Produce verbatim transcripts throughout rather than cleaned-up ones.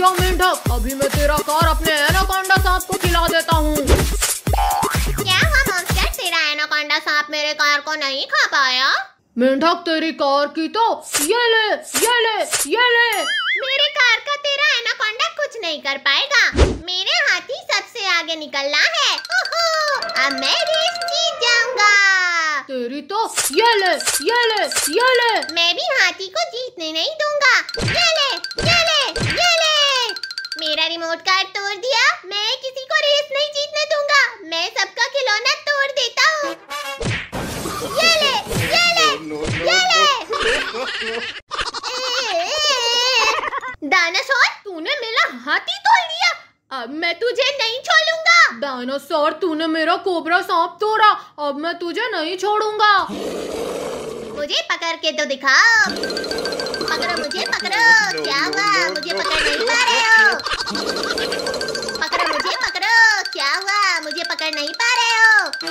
जा मेंढक, अभी मैं तेरा कार अपने एनाकोंडा सांप को खिला देता हूँ। क्या हुआ मॉन्स्टर, तेरा एनाकोंडा सांप मेरे कार को नहीं खा पाया? मेंढक तेरी कार की तो ये ले ये ले ये ले। मेरे कार का तेरा एनाकोंडा कुछ नहीं कर पाएगा। मेरे हाथी सबसे आगे निकलना है। ओहो, अब मैं रेस जीत जाऊंगा। तेरी तो ये ले ये ले ये ले। मैं भी हाथी को जीतने नहीं दूंगा। ये ले ये ले ये ले। मेरा रिमोट कार तोड़ दिया। मैं किसी को रेस नहीं जीतने दूंगा। मैं सबका खिलौना तोड़ देता हूँ। ये ले ये ले ये ले। डायनासोर, तूने मेरा हाथी तोड़ दिया। अब मैं तुझे नहीं छोड़ूंगा। डायनासोर, तूने मेरा कोबरा सांप तोड़ा, अब मैं तुझे नहीं छोड़ूंगा। मुझे पकड़ के तो दिखाओ। पकड़ो मुझे, पकड़ो। क्या हुआ, मुझे पकड़ नहीं पा रहे हो? पकड़ो मुझे, पकड़ो। क्या हुआ, मुझे पकड़ नहीं पा रहे हो?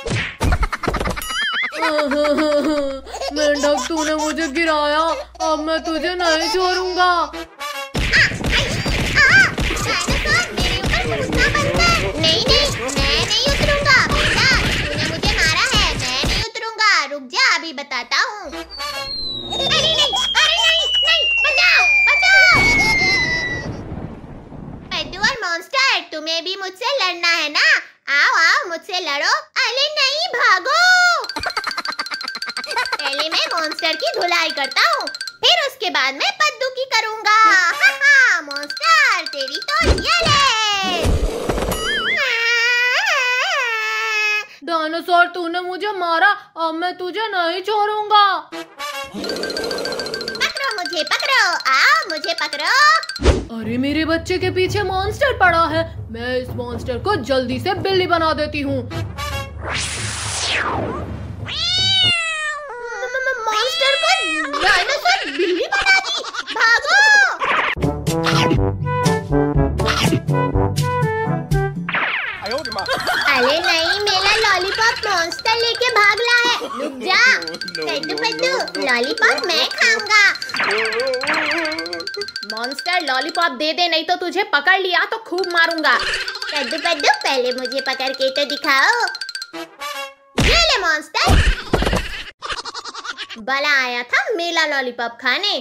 मेंढक, तूने मुझे गिराया, अब मैं तुझे नहीं छोड़ूंगा। नहीं नहीं, मैं नहीं उतरूंगा। बेटा, तूने मुझे मारा है, मैं नहीं उतरूंगा। रुक जा, अभी बताता हूँ। अरे नहीं, अरे नहीं, नहीं, बचाओ, बचाओ। पेड्डू और मॉन्स्टर, तुम्हें भी मुझसे लड़ना है ना? आओ आओ, मुझसे लड़ो। अरे नहीं, भागो। पहले मैं मॉन्स्टर की धुलाई करता हूँ, फिर उसके बाद मैं पद्दू की करूँगा। मॉन्स्टर, तेरी तो ये ले। डायनासोर, तूने मुझे मारा, अब मैं तुझे नहीं छोड़ूंगा। पकड़ो मुझे, पकड़ो। आओ, मुझे पकड़ो। अरे मेरे बच्चे के पीछे मॉन्स्टर पड़ा है, मैं इस मॉन्स्टर को जल्दी से बिल्ली बना देती हूँ। मॉन्स्टर को डायनासोर बिल्ली बना दी। भागो। अरे नहीं, मेरा लॉलीपॉप मॉन्स्टर लेके भागला है। रुक जा। पेड्डू पेड्डू, लॉलीपॉप मैं खाऊंगा। मॉन्स्टर, लॉलीपॉप दे दे, नहीं तो तुझे पकड़ लिया तो खूब मारूंगा। पेड्डू पेड्डू, पहले मुझे पकड़ के तो दिखाओ। ये ले मॉन्स्टर। बला आया था मेरा लॉलीपॉप खाने।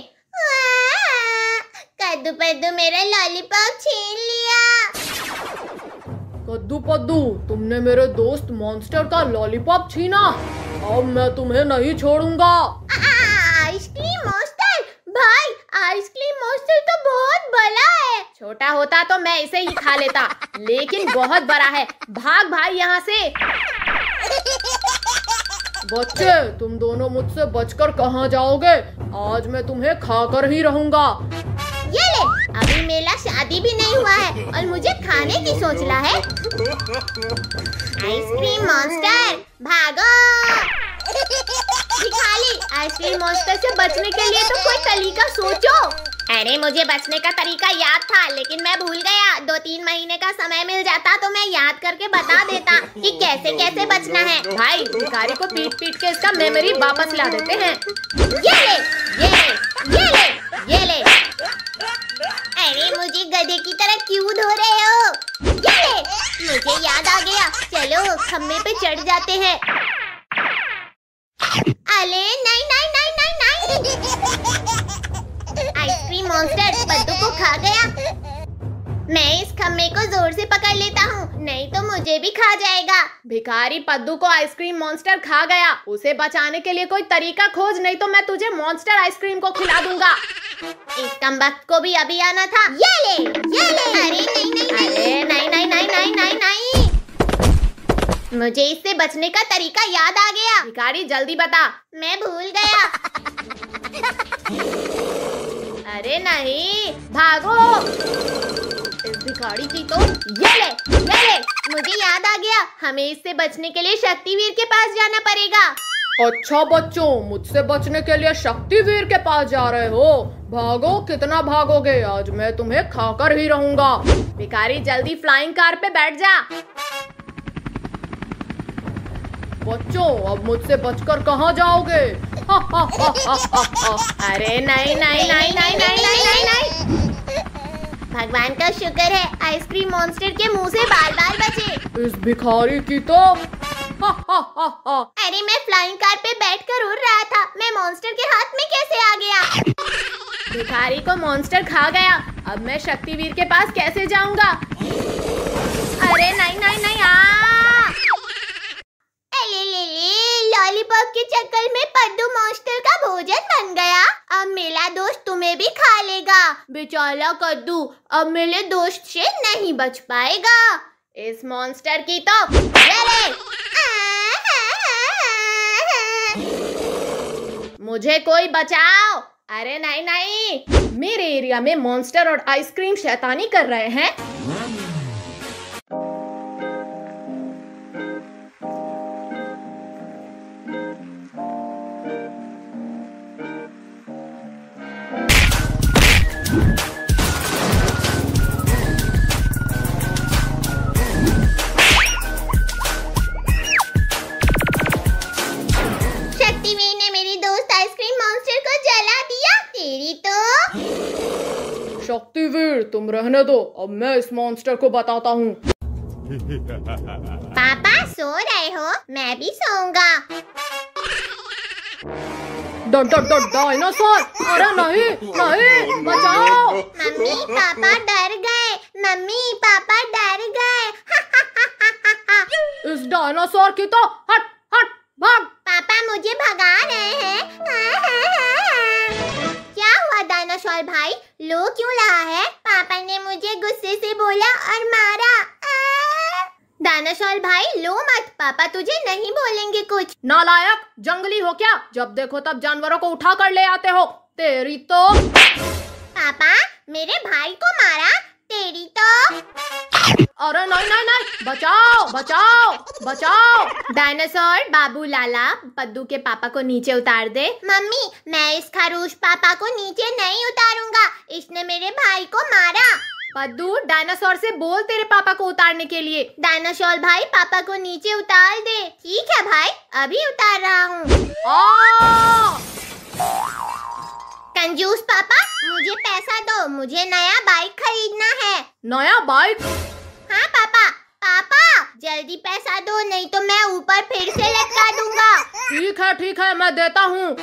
कद्दू पेड्डू मेरा लॉलीपॉप छीन लिया। कद्दू पद्दू, तुमने मेरे दोस्त मॉन्स्टर का लॉलीपॉप छीना, अब मैं तुम्हें नहीं छोड़ूंगा। आइसक्रीम मॉन्स्टर भाई, आइसक्रीम मॉन्स्टर तो बहुत बड़ा है। छोटा होता तो मैं इसे ही खा लेता, लेकिन बहुत बड़ा है। भाग भाई यहाँ से। बच्चे, तुम दोनों मुझसे बचकर कहाँ जाओगे? आज मैं तुम्हें खाकर ही रहूंगा। ये ले, अभी मेरा शादी भी नहीं हुआ है और मुझे खाने की सोचला है। आइसक्रीम मॉन्स्टर, भागो। भिखारी, आइसक्रीम मॉन्स्टर से बचने के लिए तो कोई तरीका सोचो। अरे मुझे बचने का तरीका याद था, लेकिन मैं भूल गया। दो तीन महीने का समय मिल जाता तो मैं याद करके बता देता कि कैसे कैसे बचना है। भाई, भिखारी को पीट पीट के इसका मेमोरी वापस ला देते हैं। ये ले, ये ले, ये ले, ये ले। अरे मुझे गधे की तरह क्यों धो रहे हो? ये ले, मुझे याद आ गया। चलो खम्भे पे चढ़ जाते हैं। अरे नहीं नहीं नहीं नहीं नहीं। आइसक्रीम मॉन्स्टर पद्दू को खा गया। मैं इस खम्भे को जोर से पकड़ लेता हूँ, नहीं तो मुझे भी खा जाएगा। भिखारी, पद्दू को आइसक्रीम मॉन्स्टर खा गया। उसे बचाने के लिए कोई तरीका खोज, नहीं तो मैं तुझे मॉन्स्टर आइसक्रीम को खिला दूंगा। इस कमबख्त को भी अभी आना था। ये ले, ये ले। अरे नहीं नहीं नहीं, अरे नहीं नहीं नहीं नहीं नहीं नहीं। मुझे इससे बचने का तरीका याद आ गया। भिखारी, जल्दी बता। मैं भूल गया। अरे नहीं, भागो। इस भिखारी की तो ये ले, ये ले। मुझे याद आ गया, हमें इससे बचने के लिए शक्तिवीर के पास जाना पड़ेगा। अच्छा बच्चों, मुझसे बचने के लिए शक्तिवीर के पास जा रहे हो? भागो, कितना भागोगे? आज मैं तुम्हें खाकर ही रहूंगा। भिखारी, जल्दी फ्लाइंग कार पे बैठ जा। बच्चों, अब मुझसे बचकर कहाँ जाओगे? हा, हा, हा, हा, हा, हा। अरे नहीं नहीं नहीं नहीं नहीं नहीं नहीं नहीं। भगवान का शुक्र है आइसक्रीम मॉन्स्टर के मुंह से बाल बाल बचे। इस भिखारी की तो हा हा हा हा। अरे मैं फ्लाइंग कार पे बैठकर उड़ रहा था, मैं मॉन्स्टर के हाथ में कैसे आ गया? भिखारी को मॉन्स्टर खा गया। अब मैं शक्तिवीर के पास कैसे जाऊंगा? अरे नहीं नहीं नहीं आ! ले ले ले, लॉलीपॉप के चक्कर में पद्दू मॉन्स्टर का भोजन बन गया। अब मेरा दोस्त तुम्हें भी खा लेगा। बेचारा कद्दू अब मेरे दोस्त से नहीं बच पाएगा। इस मॉन्स्टर की तो ये ले! मुझे कोई बचाओ! अरे नहीं नहीं, मेरे एरिया में मॉन्स्टर और आइसक्रीम शैतानी कर रहे हैं। शक्तिवीर ने मेरी दोस्त आइसक्रीम मॉन्स्टर को जला दिया। तेरी तो शक्तिवीर तुम रहने दो, अब मैं इस मॉन्स्टर को बताता हूँ। पापा सो रहे हो, मैं भी सोऊंगा। डायनासोर! अरे नहीं नहीं, बचाओ! मम्मी पापा डर गए, मम्मी पापा डर गए। इस डायनासोर की तो हट हट भाग! पापा मुझे भगा रहे हैं। क्या हुआ डायनासोर भाई, लो क्यों रहा है? पापा ने मुझे गुस्से से बोला और मारा। डायनासोर भाई लो मत, पापा तुझे नहीं बोलेंगे कुछ। नालायक, जंगली हो क्या? जब देखो तब जानवरों को उठा कर ले आते हो। तेरी तो पापा मेरे भाई को मारा, तेरी तो। अरे नहीं नहीं नहीं, बचाओ बचाओ बचाओ! डायनासोर बाबू लाला, पद्दू के पापा को नीचे उतार दे। मम्मी मैं इस खरगोश पापा को नीचे नहीं उतारूंगा, इसने मेरे भाई को मारा। पद्दू डायनासोर से बोल तेरे पापा को उतारने के लिए। डायनासोर भाई पापा को नीचे उतार दे। ठीक है भाई, अभी उतार रहा हूँ। कंजूस पापा मुझे पैसा दो, मुझे नया बाइक खरीदना है। नया बाइक? हाँ पापा। पापा जल्दी पैसा दो, नहीं तो मैं ऊपर फिर से लटका दूंगा। ठीक है ठीक है, मैं देता हूँ।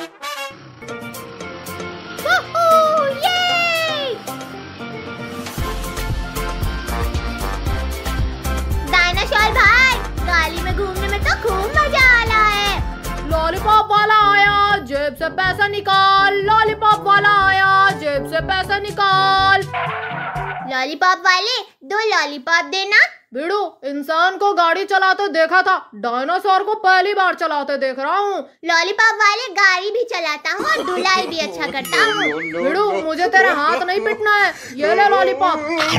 डायनासोर भाई गाड़ी में घूमने में तो खूब मजा आ रहा है। लॉलीपॉप वाला आया, जेब से पैसा निकाल। लॉलीपॉप वाला आया, जेब से पैसा निकाल। लॉलीपॉप वाले दो लॉलीपॉप देना। बिड़ू, इंसान को गाड़ी चलाते देखा था, डायनासोर को पहली बार चलाते देख रहा हूँ। लॉलीपॉप वाले गाड़ी भी चलाता हूँ और धुलाई भी अच्छा करता हूँ। बिड़ू, मुझे तेरे हाथ नहीं पिटना है, ये ले लॉलीपॉप।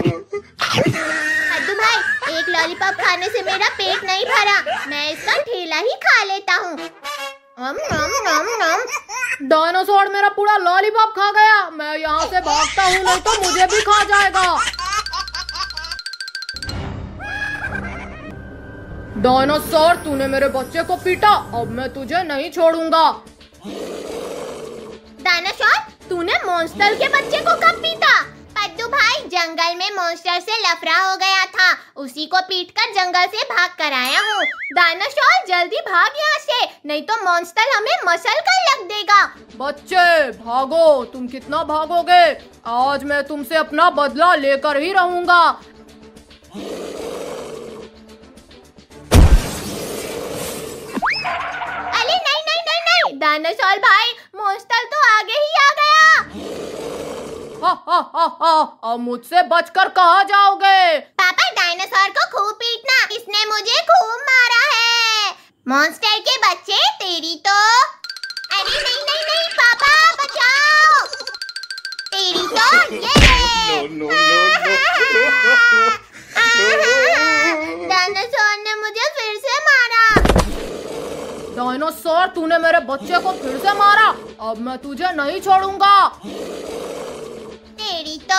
पद्दू भाई एक लॉलीपॉप खाने से मेरा पेट नहीं भरा, मैं इसका ठेला ही खा लेता हूँ। नम नम नम नम। डायनासोर मेरा पूरा लॉलीपॉप खा गया। मैं यहाँ से भागता हूँ, नहीं तो मुझे भी खा जाएगा। डायनासोर तूने मेरे बच्चे को पीटा, अब मैं तुझे नहीं छोड़ूंगा। डायनासोर तूने मॉन्स्टर के बच्चे को कब पीटा? पद्दू भाई जंगल में मॉन्स्टर से लफड़ा हो गया था, उसी को पीटकर जंगल से भाग कर आया हूँ। डायनासोर जल्दी भाग यहाँ से, नहीं तो मॉन्स्टर हमें मसल कर लग देगा। बच्चे भागो, तुम कितना भागोगे? आज मैं तुमसे अपना बदला लेकर ही रहूंगा। अरे नहीं नहीं नहीं नहीं, डायनासोर भाई मॉन्स्टर तो आगे ही आ गया। हा हा हा हा, अब मुझसे बचकर कहाँ जाओगे? पापा डायनासोर को खूब पीटना, इसने मुझे खूब मारा है। मॉन्स्टर के बच्चे तेरी तो। अरे नहीं नहीं नहीं पापा बचाओ, तेरी तो ये। डायनासोर ने मुझे फिर से मारा। डायनासोर तूने मेरे बच्चे को फिर से मारा, अब मैं तुझे नहीं छोड़ूंगा। तेरी तो।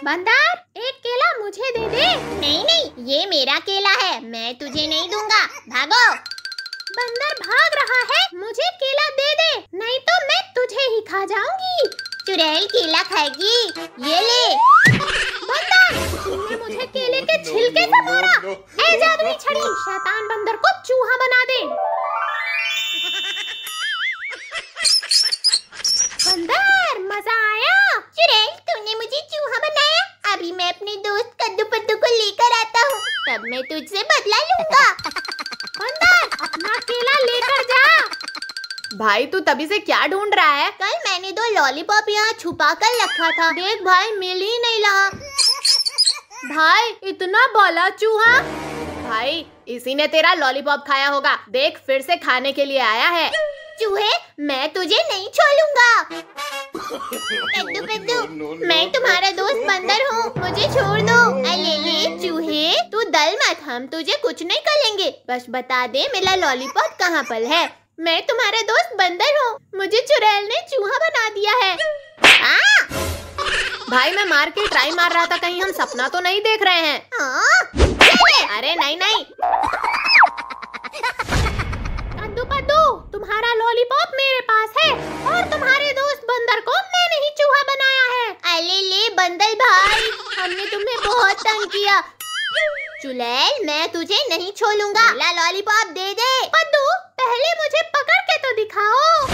बंदर एक केला मुझे दे दे। नहीं नहीं, ये मेरा केला है, मैं तुझे नहीं दूंगा, भागो। बंदर भाग रहा है, मुझे केला दे दे, नहीं तो मैं तुझे ही खा जाऊंगी। चुड़ैल केला खाएगी, ये ले। बंदर, तुमने मुझे केले के छिलके से मारा। ऐ जादुई छड़ी, शैतान बंदर को चूहा बना दे। बंदर, मजा आया। चुड़ैल, तूने मुझे चूहा बनाया, अभी मैं अपने दोस्त कद्दू पद्दू को लेकर आता हूँ, तब मैं तुझसे बदला लूंगा। बंदर, अपना केला लेकर जा। भाई तू तभी से क्या ढूंढ रहा है? कल मैंने दो लॉलीपॉप यहाँ छुपा कर रखा था, देख भाई मिल ही नहीं रहा। भाई इतना बड़ा चूहा? भाई इसी ने तेरा लॉलीपॉप खाया होगा, देख फिर से खाने के लिए आया है। चूहे, मैं तुझे नहीं छोड़ूंगा। कद्दू कद्दू, मैं तुम्हारा दोस्त बंदर हूँ, मुझे छोड़ दो। अले ले चूहे, तू डर मत, हम तुझे कुछ नहीं करेंगे, बस बता दे मेरा लॉलीपॉप कहाँ पर है। मैं तुम्हारा दोस्त बंदर हूँ, मुझे चुड़ैल ने चूहा बना दिया है। आ! भाई मैं मार के ट्राई मार रहा था, कहीं हम सपना तो नहीं देख रहे हैं। आ! अरे नहीं नहीं। कद्दू पद्दू, तुम्हारा लॉलीपॉप मेरे पास है और तुम्हारे दोस्त बंदर को मैंने ही चूहा बनाया है। अले ले बंदर भाई, हमने तुम्हें बहुत तंग किया। चुड़ैल, मैं तुझे नहीं छोड़ूंगा, मेरा लॉलीपॉप दे दे। पद्दू, पहले मुझे पकड़ के तो दिखाओ।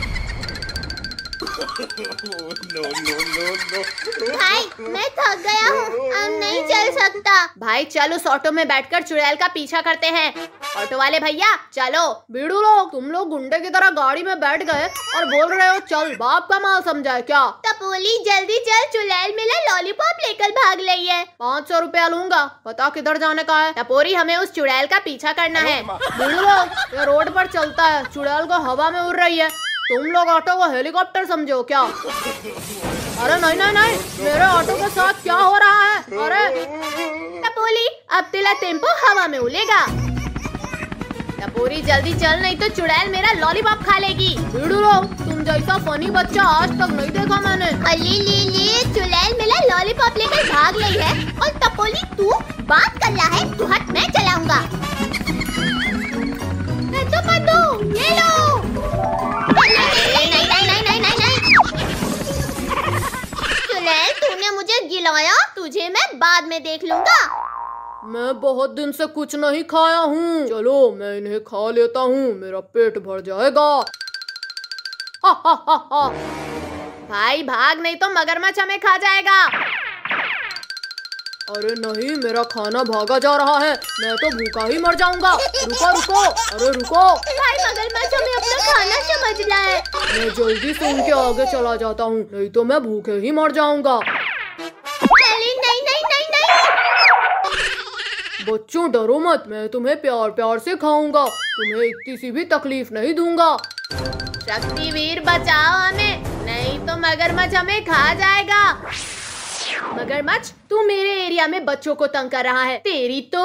no, no, no, no. भाई मैं थक गया हूँ, अब नहीं चल सकता। भाई चल उस ऑटो में बैठकर चुड़ैल का पीछा करते हैं। ऑटो वाले भैया चलो। बीड़ू लोग, तुम लोग गुंडे की तरह गाड़ी में बैठ गए और बोल रहे हो चल, बाप का माल समझा है क्या? टपोली जल्दी चल, चुड़ैल मेरा लॉलीपॉप लेकर भाग रही है। पाँच सौ रुपया लूंगा, पता किधर जाने का है? टपोरी, हमें उस चुड़ैल का पीछा करना है। बीड़ू लोग, ये रोड पर चलता है, चुड़ैल को हवा में उड़ रही है, तुम लोग ऑटो को हेलीकॉप्टर समझो क्या? अरे नहीं नहीं नहीं, मेरे ऑटो के साथ क्या हो रहा है? अरे टपोली, अब तेरा टेम्पो हवा में उड़ेगा। टपोरी जल्दी चल, नहीं तो चुड़ैल मेरा लॉलीपॉप खा लेगी। बीड़ू लोग, तुम जैसा फनी बच्चा आज तक नहीं देखा मैंने। अली ले ले, चुड़ैल मेरा लॉलीपॉप लेकर भाग रही है और टपोली तू बात कर रहा है, तू हट, मैं चलाऊंगा। कद्दू पद्दू, ये लो। नहीं नहीं नहीं नहीं नहीं नहीं। चुड़ैल, तूने मुझे गिलाया, तुझे मैं बाद में देख लूंगा। मैं बहुत दिन से कुछ नहीं खाया हूँ, चलो मैं इन्हें खा लेता हूँ, मेरा पेट भर जाएगा। हा हा हा हा। भाई भाग, नहीं तो मगरमच्छ हमें खा जाएगा। अरे नहीं, मेरा खाना भागा जा रहा है, मैं तो भूखा ही मर जाऊंगा। रुको रुको, अरे रुको। भाई मगरमच्छ हमें अपना खाना समझ रहा है। मैं जल्दी से उनके आगे चला जाता हूँ, नहीं तो मैं भूखे ही मर जाऊंगा। नहीं नहीं नहीं नहीं नहीं। बच्चों डरो मत, मैं तुम्हें प्यार प्यार से खाऊंगा, तुम्हें इतनी सी भी तकलीफ नहीं दूंगा। शक्तिवीर बचाओ हमें, नहीं तो मगरमच्छ हमें खा जाएगा। मगरमच्छ, तू मेरे एरिया में बच्चों को तंग कर रहा है, तेरी तो।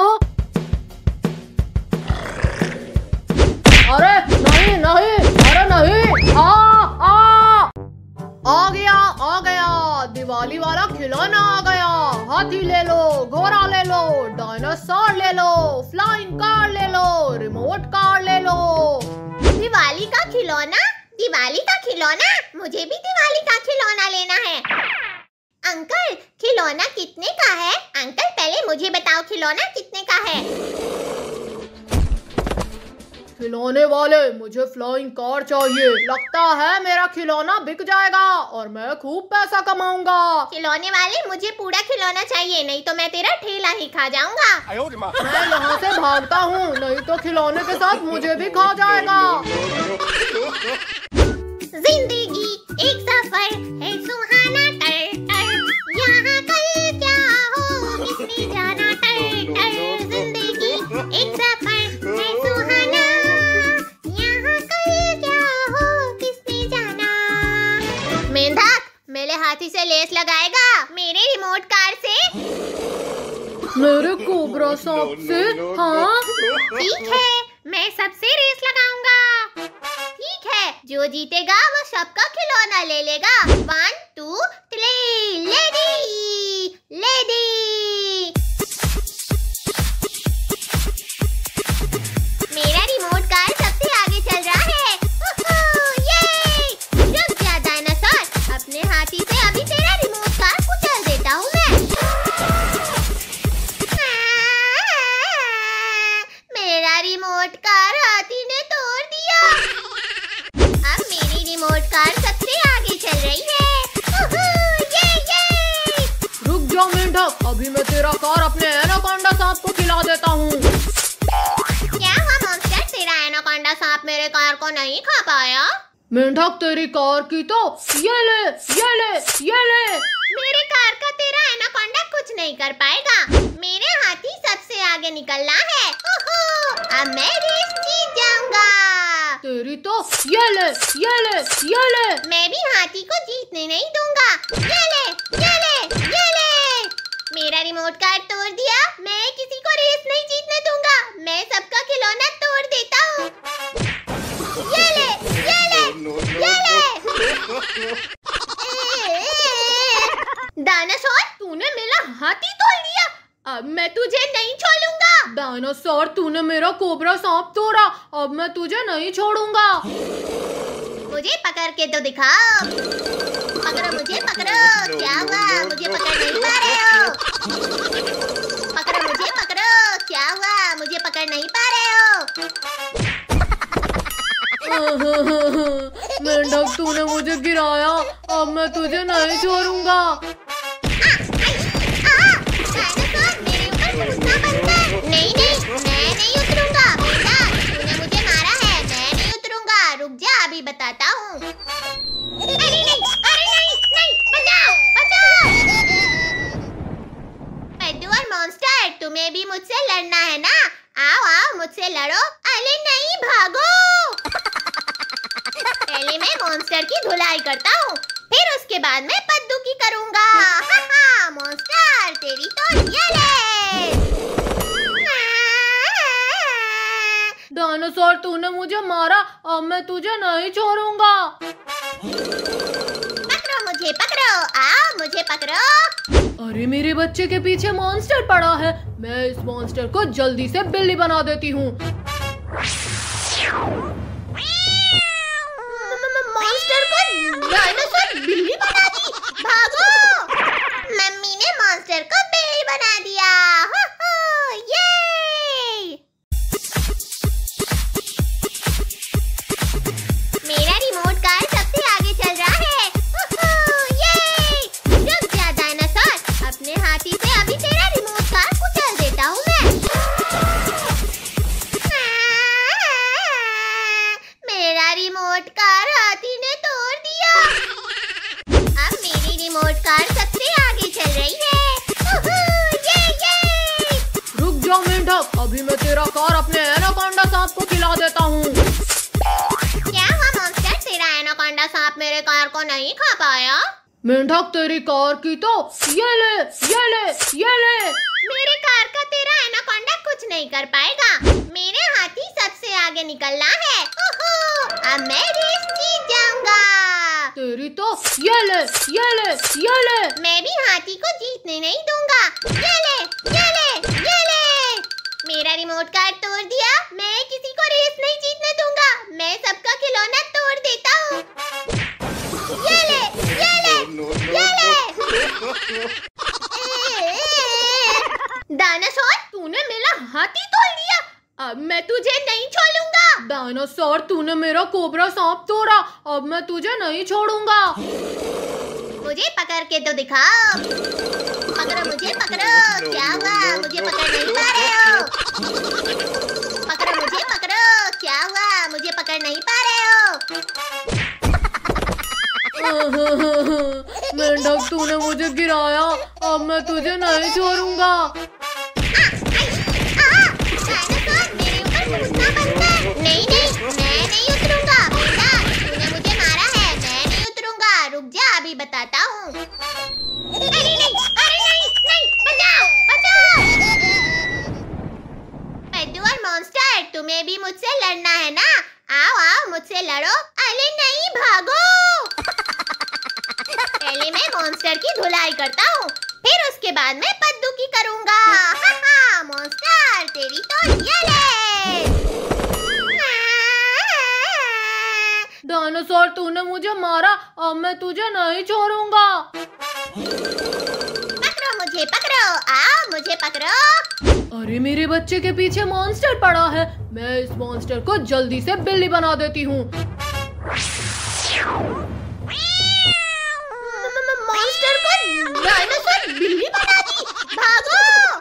अरे नहीं नहीं, अरे नहीं, आ आ आ गया आ गया, दिवाली वाला खिलौना आ गया। हाथी ले लो, घोड़ा ले लो, डायनासोर ले लो, फ्लाइंग कार ले लो, रिमोट कार ले लो। दिवाली का खिलौना? दिवाली का खिलौना? मुझे भी दिवाली का खिलौना लेना है। अंकल, खिलौना कितने का है? अंकल पहले मुझे बताओ, खिलौना कितने का है? खिलौने वाले, मुझे फ्लाइंग कार चाहिए, लगता है मेरा खिलौना बिक जाएगा और मैं खूब पैसा कमाऊंगा। खिलौने वाले, मुझे पूरा खिलौना चाहिए, नहीं तो मैं तेरा ठेला ही खा जाऊंगा। मैं यहाँ से भागता हूँ, नहीं तो खिलौने के साथ मुझे भी खा जाएगा। जिंदगी एक सफर है सुहाना, टर टर, यहाँ कल क्या हो किसने जाना, टर टर। जिंदगी एक सफर है सुहाना, यहाँ कल क्या हो किसने जाना। मेंढक, मेरे हाथी से लेस लगाएगा, मेरे रिमोट कार से, मेरे कोबरा सांप से? हाँ ठीक है, मैं सबसे रेस लगाऊंगा। ठीक है, जो जीतेगा वो सबका खिलौना ले लेगा। वन टू थ्री, लेडी ले दी। मेरा रिमोट कार सबसे आगे चल रहा है। ये रुक जा डायनासोर, अपने हाथी से अभी तेरा रिमोट कार कुचल देता हूँ मैं। मेरा रिमोट कार हाथी ने तोड़ दिया। अब मेरी रिमोट कार सबसे आगे चल रही है। ये ये रुक जा मेंढक, अभी मैं तेरा कार अपने एनाकोंडा सांप को खिला देता हूँ। क्या हुआ मॉन्स्टर, तेरा एनाकोंडा सांप मेरे कार को नहीं खा पाया? मेंढक तेरी कार की तो ये ले ये ले ये ले। मेरे कार का तेरा एनाकोंडा कुछ नहीं कर पाएगा। मेरे हाथी सबसे आगे निकलना है। ओहो, अब मैं रेस जीत जाऊंगा। तेरी तो ये ले ये ले ये ले। मैं भी हाथी को जीतने नहीं दूंगा। ये ले ये ले ये ले। मेरा रिमोट कार तोड़ दिया। मैं किसी को रेस नहीं जीतने दूंगा। मैं सबका खिलौना तोड़ देता हूँ। ये ले ये ले ये ले। डायनासोर, तूने मेरा हाथी तोड़ दिया। अब मैं तुझे नहीं छोड़ूंगा। डायनासोर, तूने मेरा कोबरा सांप तोड़ा, अब मैं तुझे नहीं छोड़ूंगा। मुझे पकड़ के तो दिखाओ। पकड़ो मुझे, पकड़ो। क्या हुआ, मुझे पकड़ नहीं पा रहे हो? पकड़ो मुझे, पकड़ो। क्या हुआ, मुझे पकड़ नहीं पा रहे हो? मेंढक, तूने मुझे गिराया, अब मैं तुझे नहीं छोड़ूंगा। नहीं नहीं, मैं नहीं उतरूंगा। बेटा, तूने मुझे मारा है, मैं नहीं उतरूंगा। रुक जा, अभी बताता हूँ। अरे नहीं, अरे नहीं, नहीं, बचाओ, बचाओ। पेड्डू और मॉन्स्टर, तुम्हें भी मुझसे लड़ना है ना? आओ आओ, मुझसे लड़ो। अरे नहीं, भागो। पहले मैं मॉन्स्टर की धुलाई करता हूँ, फिर उसके बाद मैं पद्दू की करूँगा। मॉन्स्टर, तेरी तो ये ले। डायनासोर, तूने मुझे मारा, अब मैं तुझे नहीं छोड़ूंगा। पकड़ो मुझे, पकड़ो। आओ, मुझे पकड़ो। अरे मेरे बच्चे के पीछे मॉन्स्टर पड़ा है, मैं इस मॉन्स्टर को जल्दी से बिल्ली बना देती हूँ। मॉन्स्टर को डायनासोर बिल्ली बना दी। भागो। मम्मी ने मॉन्स्टर को बिल्ली बना दिया। हो हो, ये मेरा रिमोट कार सबसे आगे चल रहा है। हो हो, ये रुक जा डायनासोर, अपने हाथी से अभी तेरा रिमोट कार कुचल देता हूँ मैं। मेरा रिमोट कार हाथी ने तोड़ दिया। अब मेरी रिमोट कार सबसे आगे चल रही है। उहू, ये ये रुक जा मेंढक, अभी मैं तेरा कार अपने एनाकोंडा सांप को खिला देता हूँ। क्या हुआ मॉन्स्टर, तेरा एनाकोंडा सांप मेरे कार को नहीं खा पाया? मेंढक, तेरी कार की तो ये ले ये ले ये ले। मेरे कार का तेरा एनाकोंडा कुछ नहीं कर पाएगा। मेरे हाथी सबसे आगे निकलना है। ओहो, अब मैं रेस जीत जाऊंगा। तेरी तो ये ले ये ले ये ले। मैं भी हाथी को जीतने नहीं दूंगा। ये ले ये ले ये ले। मेरा रिमोट कार तोड़ दिया। मैं किसी को रेस नहीं जीतने दूंगा। मैं सबका खिलौना तोड़ देता हूँ। ये ले ये ले ये ले। डायनासोर, तूने मेरा हाथी तोड़ दिया। अब मैं तुझे नहीं छोड़ूंगा। डायनासोर, तूने मेरा कोबरा सांप तोड़ा, अब मैं तुझे नहीं छोड़ूंगा। मुझे पकड़ के तो दिखाओ। पकड़ो मुझे, पकड़ो। क्या हुआ, मुझे पकड़ नहीं पा रहे हो? पकड़ो मुझे, पकड़ो। क्या हुआ, मुझे पकड़ नहीं पा रहे हो? मेंढक, तूने मुझे गिराया, अब मैं तुझे नहीं छोड़ूंगा। नहीं नहीं, मैं नहीं उतरूंगा। बेटा, तूने मुझे मारा है, मैं नहीं उतरूंगा। रुक जा, अभी बताता हूँ। अरे नहीं, अरे नहीं, नहीं, बचाओ, बचाओ। पेड्डू और मॉन्स्टर, तुम्हें भी मुझसे लड़ना है ना? आओ आओ, मुझसे लड़ो। अरे नहीं, भागो। पहले मैं मॉन्स्टर की धुलाई करता हूँ, फिर उसके बाद मैं पद्दू की करूँगा। हा हा, मॉन्स्टर तेरी तो ये ले। डायनासोर तूने मुझे मारा, अब मैं तुझे नहीं छोड़ूंगा। पकड़ो मुझे, पकड़ो, आओ मुझे पकड़ो। अरे मेरे बच्चे के पीछे मॉन्स्टर पड़ा है, मैं इस मॉन्स्टर को जल्दी से बिल्ली बना देती हूँ। मॉन्स्टर को डायनासोर बिल्ली बना दी, भागो।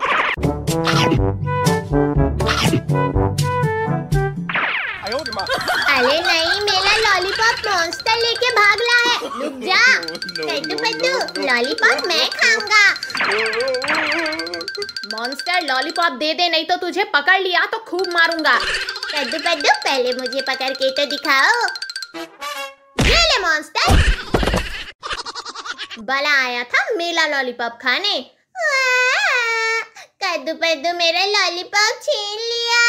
अरे नहीं, मेरा लॉलीपॉप मॉन्स्टर लेके भागला है। रुक जा कद्दू पद्दू, लॉलीपॉप मैं खाऊंगा। मॉन्स्टर लॉलीपॉप दे दे, नहीं तो तुझे पकड़ लिया तो खूब मारूंगा। कद्दू पद्दू पहले मुझे पकड़ के तो दिखाओ। ये ले मॉन्स्टर। बला आया था मेरा लॉलीपॉप खाने। कद्दू पद्दू मेरा लॉलीपॉप छीन लिया।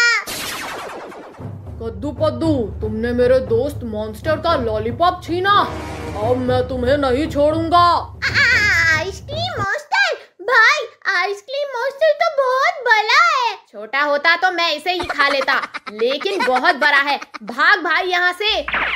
कद्दू पद्दू, तुमने मेरे दोस्त मॉन्स्टर का लॉलीपॉप छीना, अब मैं तुम्हें नहीं छोड़ूंगा। आइसक्रीम मॉन्स्टर भाई, आइसक्रीम मॉन्स्टर तो बहुत बड़ा है। छोटा होता तो मैं इसे ही खा लेता, लेकिन बहुत बड़ा है। भाग भाई यहाँ से।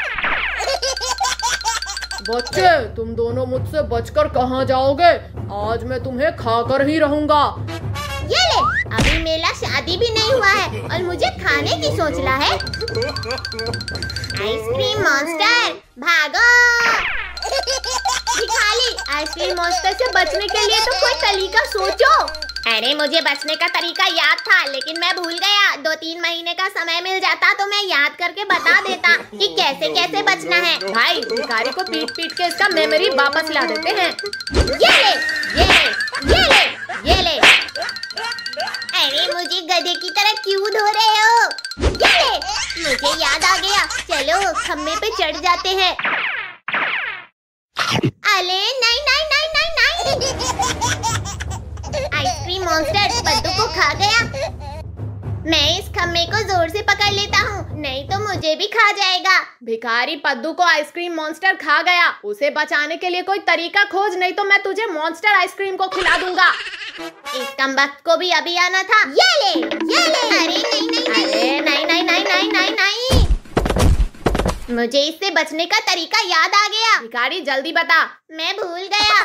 बच्चे, तुम दोनों मुझसे बचकर कहाँ जाओगे? आज मैं तुम्हें खाकर ही रहूंगा। ये ले, अभी मेरा शादी भी नहीं हुआ है और मुझे खाने की सोच रहा है। आइसक्रीम मॉन्स्टर भागो। भिखारी, आइसक्रीम मॉन्स्टर से बचने के लिए तो कोई तरीका सोचो। अरे मुझे बचने का तरीका याद था, लेकिन मैं भूल गया। दो तीन महीने का समय मिल जाता तो मैं याद करके बता देता कि कैसे कैसे बचना है। भाई, भिखारी को पीट पीट के इसका मेमोरी वापस ला देते हैं। ये ले, ये ले, ये ले, ये ले। अरे मुझे गधे की तरह क्यों धो रहे हो? ये ले, मुझे याद आ गया। चलो खम्भे पे चढ़ जाते हैं। अरे नहीं नहीं नहीं नहीं नहीं। आइसक्रीम मॉन्स्टर पद्दू को खा गया। मैं इस खम्भे को जोर से पकड़ लेता हूँ, नहीं तो मुझे भी खा जाएगा। भिखारी, पद्दू को आइसक्रीम मॉन्स्टर खा गया। उसे बचाने के लिए कोई तरीका खोज, नहीं तो मैं तुझे मॉन्स्टर आइसक्रीम को खिला दूंगा। इस कमबख्त को भी अभी आना था। ये ले, ये ले। अरे नहीं नहीं नहीं, अरे नहीं नहीं नहीं नहीं नहीं नहीं। मुझे इससे बचने का तरीका याद आ गया। भिखारी जल्दी बता। मैं भूल गया।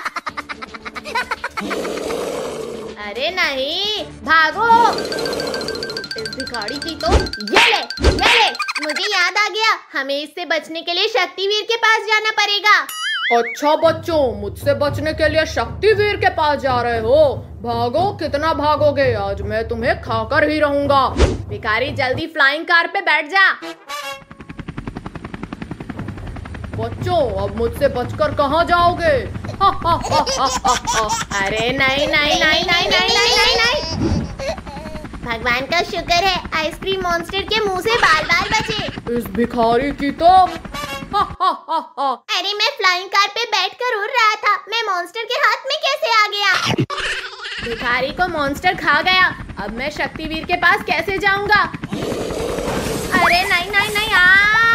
अरे नहीं, भागो। इस भिखारी की तो ये ले, ये ले। मुझे याद आ गया, हमें इससे बचने के लिए शक्तिवीर के पास जाना पड़ेगा। अच्छा बच्चों, मुझसे बचने के लिए शक्तिवीर के पास जा रहे हो? भागो, कितना भागोगे? आज मैं तुम्हें खाकर ही रहूंगा। भिखारी जल्दी फ्लाइंग कार पे बैठ जा। बच्चों, अब मुझसे बचकर कहाँ जाओगे? हा, हा, हा, हा, हा, हा। अरे नहीं नहीं नहीं नहीं नहीं नहीं नहीं नहीं। भगवान का शुक्र है आइसक्रीम मॉन्स्टर के मुंह से बाल बाल बचे। इस भिखारी की तो हा, हा, हा, हा। अरे मैं फ्लाइंग कार पे बैठकर उड़ रहा था, मैं मॉन्स्टर के हाथ में कैसे आ गया? भिखारी को मॉन्स्टर खा गया, अब मैं शक्तिवीर के पास कैसे जाऊंगा? अरे नहीं नहीं नहीं। आ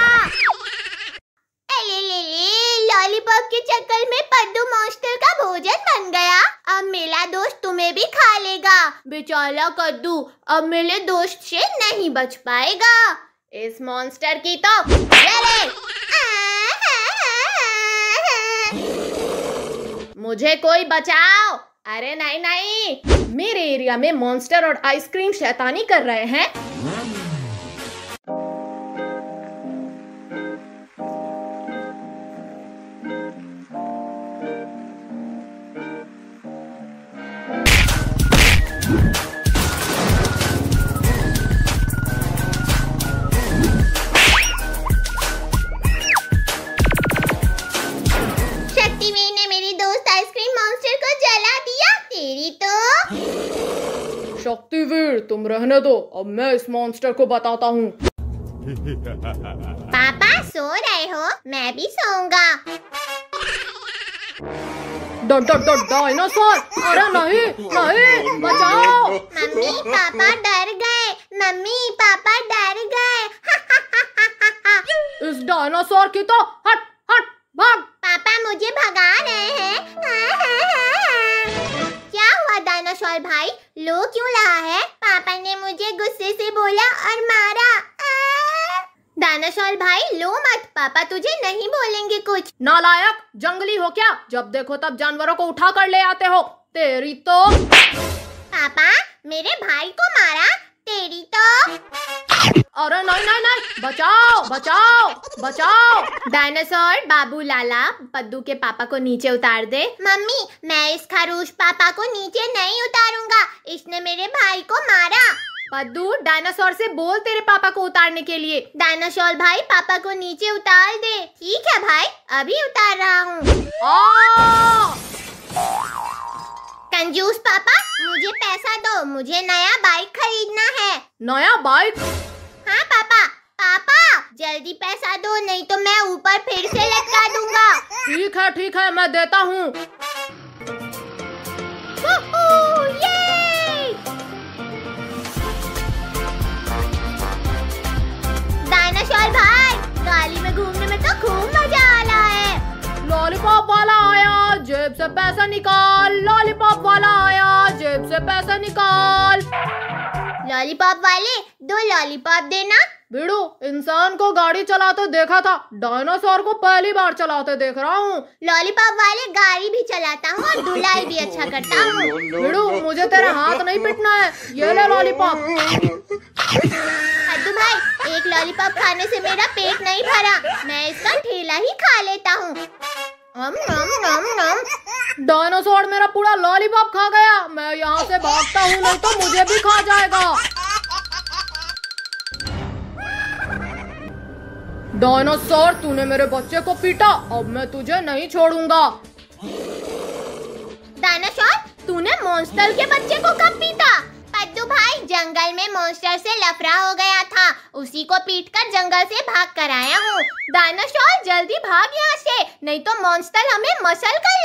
ले ले ले, लॉलीपॉप के चक्कर में पद्दू मॉन्स्टर का भोजन बन गया। अब मेरा दोस्त तुम्हें भी खा लेगा। बेचारा कद्दू अब मेरे दोस्त से नहीं बच पाएगा। इस मॉन्स्टर की तो ये ले। मुझे कोई बचाओ। अरे नहीं नहीं, मेरे एरिया में मॉन्स्टर और आइसक्रीम शैतानी कर रहे हैं। शक्तिवीर ने मेरी दोस्त आइसक्रीम मॉन्स्टर को जला दिया। तेरी तो। शक्तिवीर, तुम रहने दो, अब मैं इस मॉन्स्टर को बताता हूँ। पापा सो रहे हो? मैं भी सोऊंगा। डायनासोर, अरे नहीं नहीं, बचाओ। मम्मी पापा डर गए। मम्मी पापा डर गए। इस डायनासोर की तो हट हट भाग। पापा मुझे भगा रहे हैं। डायनासोर भाई लो क्यों रहा है? पापा ने मुझे गुस्से से बोला और मारा। आ! डायनासोर भाई लो मत, पापा तुझे नहीं बोलेंगे कुछ। नालायक, जंगली हो क्या? जब देखो तब जानवरों को उठा कर ले आते हो। तेरी तो। पापा मेरे भाई को मारा, तेरी तो। अरे नहीं नहीं नहीं, बचाओ बचाओ बचाओ। डायनासोर बाबू लाला, पद्दू के पापा को नीचे उतार दे। मम्मी मैं इस खरगोश पापा को नीचे नहीं उतारूंगा, इसने मेरे भाई को मारा। पद्दू डायनासोर से बोल तेरे पापा को उतारने के लिए। डायनासोर भाई पापा को नीचे उतार दे। ठीक है भाई, अभी उतार रहा हूँ। कंजूस पापा मुझे पैसा दो, मुझे नया बाइक खरीदना है। नया बाइक? हाँ पापा। पापा जल्दी पैसा दो, नहीं तो मैं ऊपर फिर से लटका दूंगा। ठीक है ठीक है, मैं देता हूँ। डायनासोर भाई गाड़ी में घूमने में तो खूब मजा आ रहा है। लॉलीपॉप वाला आया, जेब से पैसा निकाल। लॉलीपॉप वाला आया, जेब से पैसा निकाल। लॉलीपॉप वाले दो लॉलीपॉप देना। बिड़ू, इंसान को गाड़ी चलाते देखा था, डायनासोर को पहली बार चलाते देख रहा हूँ। लॉलीपॉप वाले गाड़ी भी चलाता हूँ और धुलाई भी अच्छा करता हूँ। बिड़ू, मुझे तेरे हाथ नहीं पिटना है, ये ले लॉलीपॉप। पद्दू भाई एक लॉलीपॉप खाने से मेरा पेट नहीं भरा, मैं इसका ठेला ही खा लेता हूँ। नम नम नम नम। डायनासोर मेरा पूरा लॉलीपॉप खा गया। मैं यहाँ से भागता हूँ, नहीं तो मुझे भी खा जाएगा। डायनासोर, तूने मेरे बच्चे को पीटा, अब मैं तुझे नहीं छोड़ूंगा। डायनासोर तूने मॉन्स्टर के बच्चे को कब पीटा? पद्दू भाई जंगल में मॉन्स्टर से लफड़ा हो गया था, उसी को पीटकर जंगल से भाग कर आया हूँ। डायनासोर जल्दी भाग यहाँ से, नहीं तो मॉन्स्टर हमें मसल कर